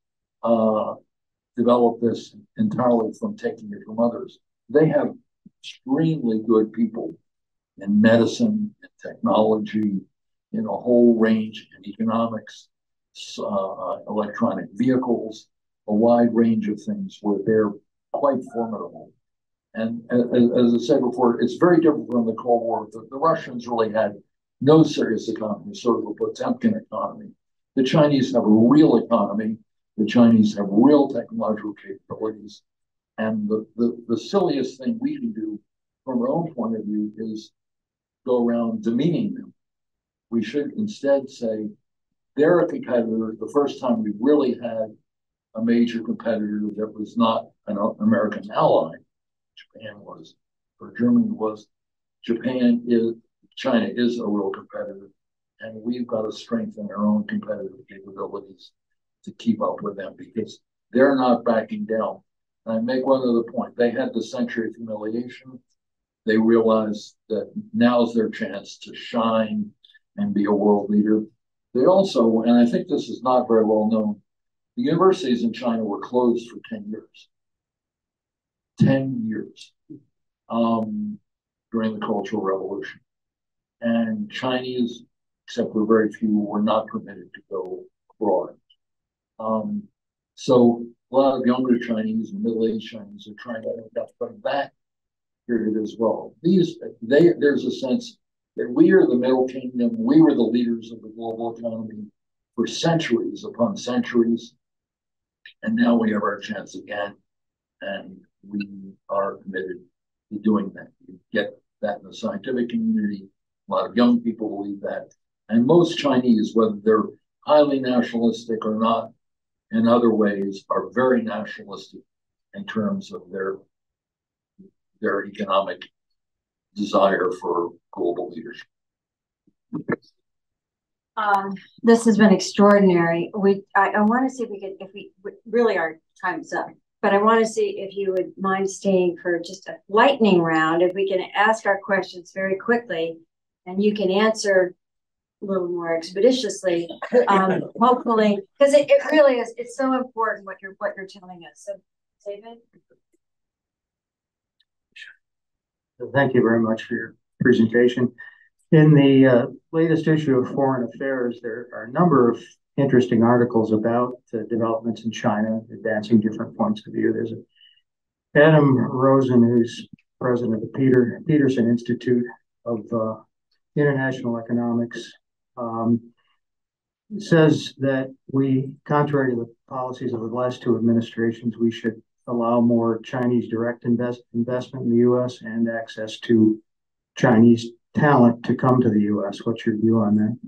develop this entirely from taking it from others. They have extremely good people in medicine, in technology, in a whole range, in economics, electronic vehicles, a wide range of things where they're quite formidable. And as I said before, it's very different from the Cold War. The Russians really had no serious economy, sort of a Potemkin economy. The Chinese have a real economy. The Chinese have real technological capabilities. And the silliest thing we can do from our own point of view is go around demeaning them. We should instead say they're a competitor. The first time we really had a major competitor that was not an American ally, Japan was, or Germany was. China is a real competitor, and we've got to strengthen our own competitive capabilities to keep up with them because they're not backing down. And I make one other point. They had the century of humiliation. They realized that now's their chance to shine and be a world leader. They also, and I think this is not very well known, the universities in China were closed for 10 years. 10 years during the Cultural Revolution. And Chinese, except for very few, were not permitted to go abroad. So a lot of younger Chinese and middle-aged Chinese are trying to end up from that period as well. There's a sense that we are the Middle Kingdom, we were the leaders of the global economy for centuries upon centuries, and now we have our chance again, and we are committed to doing that. You get that in the scientific community. A lot of young people believe that. And most Chinese, whether they're highly nationalistic or not, in other ways, are very nationalistic in terms of their economic desire for global leadership. This has been extraordinary. I want to see if we really, our time's up, but I want to see if you would mind staying for just a lightning round, if we can ask our questions very quickly and you can answer a little more expeditiously, hopefully, because it really is, it's so important what you're telling us. So, David? Thank you very much for your presentation. In the latest issue of Foreign Affairs, there are a number of interesting articles about developments in China, advancing different points of view. There's Adam Rosen, who's president of the Peterson Institute of International Economics, says that contrary to the policies of the last two administrations, we should allow more Chinese direct investment in the U.S. and access to Chinese talent to come to the U.S. What's your view on that?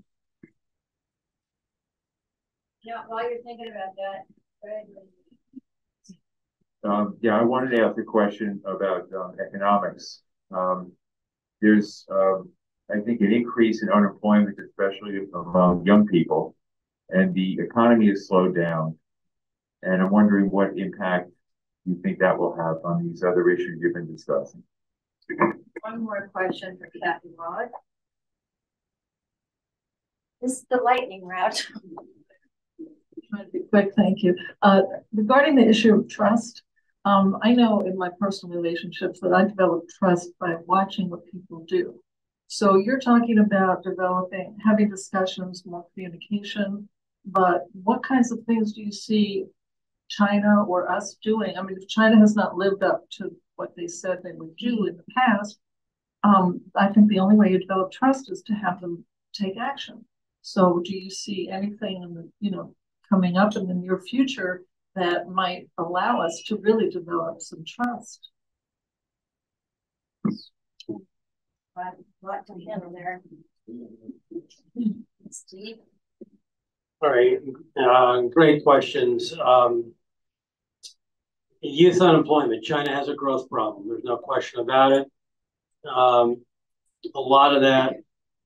Yeah, while you're thinking about that, I wanted to ask a question about economics. There's, I think, an increase in unemployment, especially among young people, and the economy has slowed down. And I'm wondering what impact you think that will have on these other issues you've been discussing. one more question for Kathy Rod. This is the lightning round. Trying to be quick, thank you. Regarding the issue of trust, I know in my personal relationships that I developed trust by watching what people do. So you're talking about having discussions, more communication, but what kinds of things do you see China or us doing? I mean, if China has not lived up to what they said they would do in the past, I think the only way you develop trust is to have them take action. So do you see anything in the, coming up in the near future that might allow us to really develop some trust? What to handle there? Steve? All right, great questions. Youth unemployment. China has a growth problem. There's no question about it. A lot of that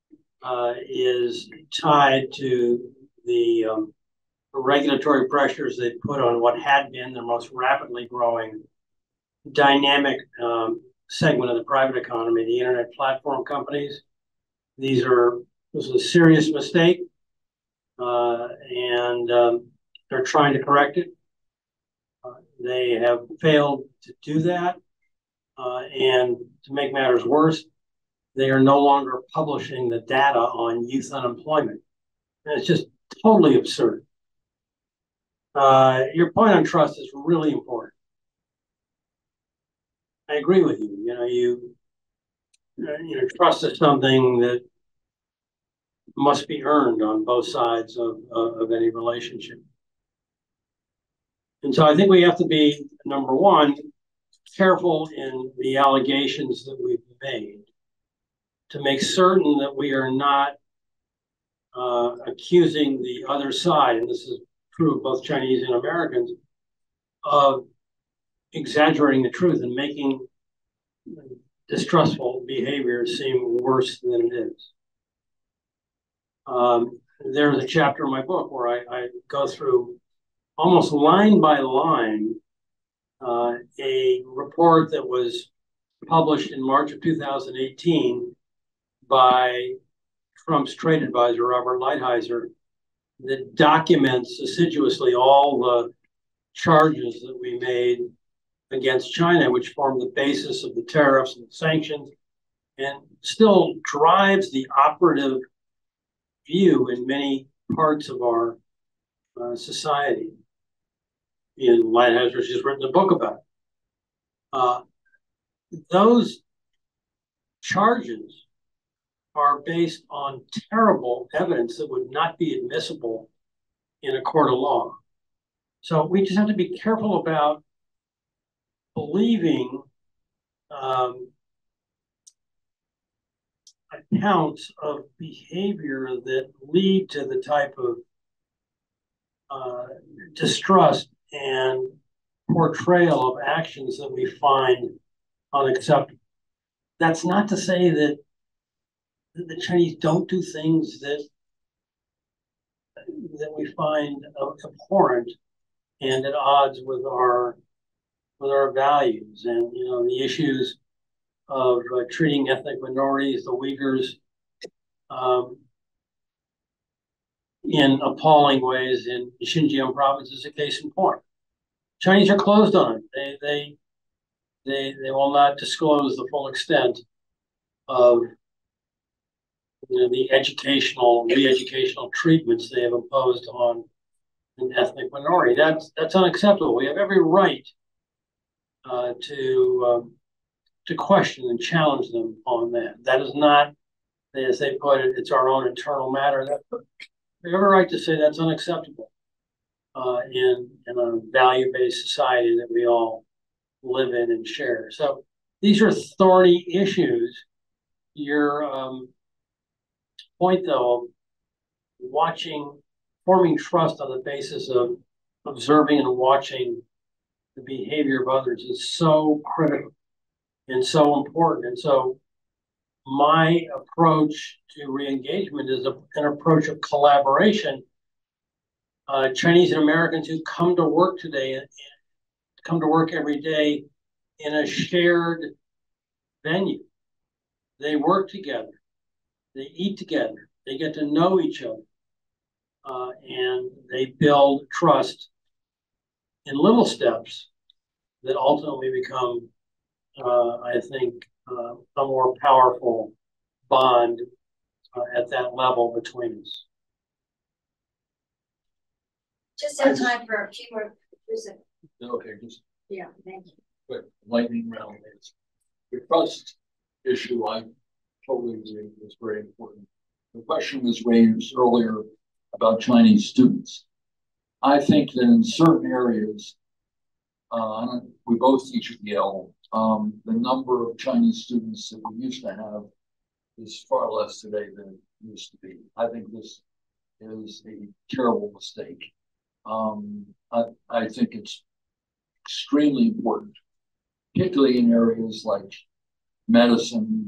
is tied to the regulatory pressures they put on what had been the most rapidly growing dynamic segment of the private economy, the internet platform companies. This is a serious mistake, and they're trying to correct it. They have failed to do that, and to make matters worse, they are no longer publishing the data on youth unemployment. And it's just totally absurd. Your point on trust is really important. I agree with you. Trust is something that must be earned on both sides of any relationship. And so I think we have to be, number one, careful in the allegations that we've made. to make certain that we are not accusing the other side, and this is true of both Chinese and Americans, of exaggerating the truth and making distrustful behavior seem worse than it is. There's a chapter in my book where I go through almost line by line a report that was published in March of 2018 by Trump's trade advisor, Robert Lighthizer, that documents assiduously all the charges that we made against China, which formed the basis of the tariffs and the sanctions, and still drives the operative view in many parts of our society. And Lighthizer has just written a book about it. Those charges are based on terrible evidence that would not be admissible in a court of law. So we just have to be careful about believing accounts of behavior that lead to the type of distrust and portrayal of actions that we find unacceptable. That's not to say that the Chinese don't do things that we find abhorrent and at odds with our values. And the issues of treating ethnic minorities, the Uyghurs, in appalling ways in Xinjiang province is a case in point. Chinese are closed on it. They will not disclose the full extent of the re-educational treatments they have imposed on an ethnic minority. That's unacceptable. We have every right to question and challenge them on that. That is not, as they put it, it's our own internal matter. We have a right to say that's unacceptable in a value-based society that we all live in and share. So these are thorny issues. Your point, though, of forming trust on the basis of observing and watching the behavior of others is so critical and so important. And so my approach to re-engagement is an approach of collaboration. Chinese and Americans who come to work today and come to work every day in a shared venue. They work together. They eat together. They get to know each other. And they build trust in little steps that ultimately become, I think, a more powerful bond at that level between us. Just have time for a few more. Okay, just yeah, thank you. Quick lightning round. The trust issue, I totally agree, is very important. The question was raised earlier about Chinese students. I think that in certain areas, we both teach at Yale, the number of Chinese students that we used to have is far less today than it used to be. I think this is a terrible mistake. I think it's extremely important, particularly in areas like medicine,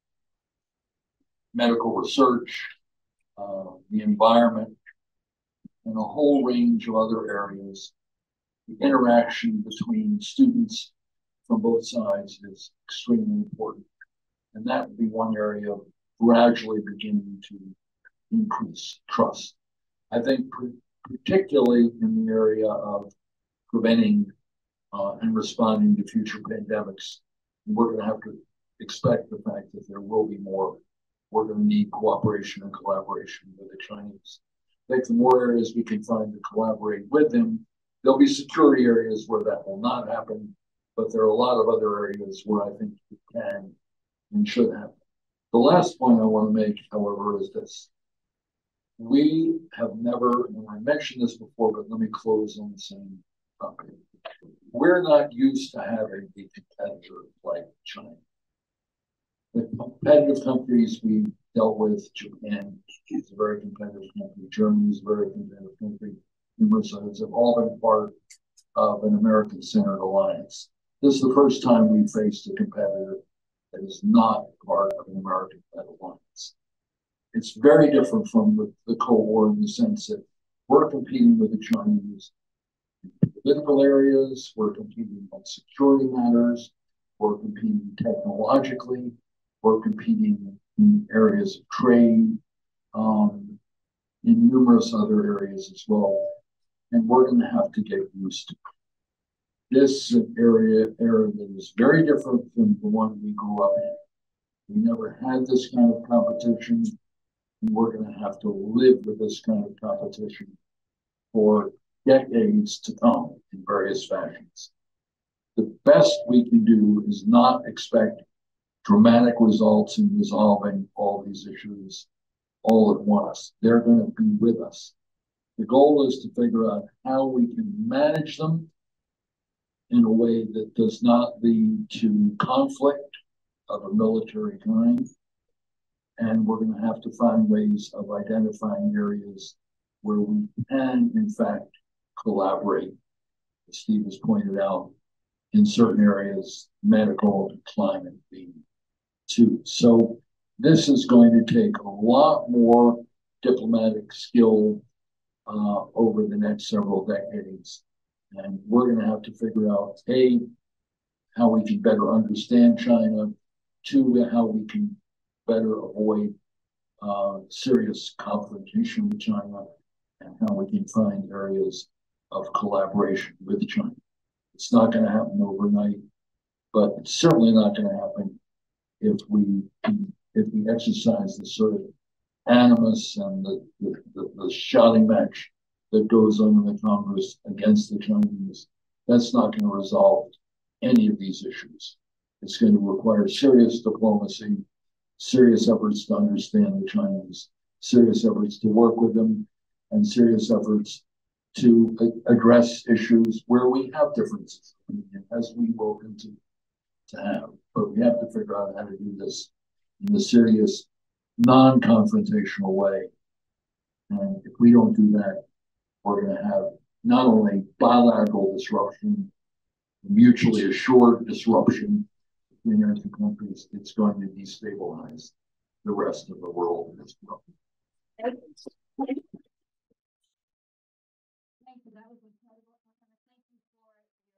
medical research, the environment, and a whole range of other areas. The interaction between students from both sides is extremely important. And that would be one area of gradually beginning to increase trust. I think particularly in the area of preventing and responding to future pandemics, we're going to have to expect the fact that there will be more. We're going to need cooperation and collaboration with the Chinese. I think the more areas we can find to collaborate with them, there'll be security areas where that will not happen, but there are a lot of other areas where I think it can and should happen. The last point I want to make, however, is this. We have never, and I mentioned this before, but let me close on the same topic. We're not used to having a competitor like China. competitive countries we dealt with. Japan is a very competitive country. Germany is a very competitive country. Numerous others have all been part of an American-centered alliance. This is the first time we faced a competitor that is not part of an American-led alliance. It's very different from the Cold War in the sense that we're competing with the Chinese in political areas, we're competing on security matters, we're competing technologically, we're competing in areas of trade, in numerous other areas as well. And we're going to have to get used to it. This is an area that is very different from the one we grew up in. We never had this kind of competition, and we're going to have to live with this kind of competition for decades to come in various fashions. The best we can do is not expect dramatic results in resolving all these issues all at once. They're going to be with us. The goal is to figure out how we can manage them in a way that does not lead to conflict of a military kind. And we're going to have to find ways of identifying areas where we can, in fact, collaborate, as Steve has pointed out, in certain areas, medical and climate being two. So this is going to take a lot more diplomatic skill over the next several decades. And we're going to have to figure out, A, how we can better understand China, two, how we can better avoid serious confrontation with China, and how we can find areas of collaboration with China. It's not going to happen overnight, but it's certainly not going to happen if we exercise the sort of animus and the shouting match that goes on in the Congress against the Chinese. That's not going to resolve any of these issues. It's going to require serious diplomacy, serious efforts to understand the Chinese, serious efforts to work with them, and serious efforts to address issues where we have differences, as we will continue to have. But we have to figure out how to do this in a serious, non-confrontational way. And if we don't do that, we're going to have not only bilateral disruption, mutually assured disruption between our two countries, it's going to destabilize the rest of the world as well. Thank you. That was incredible.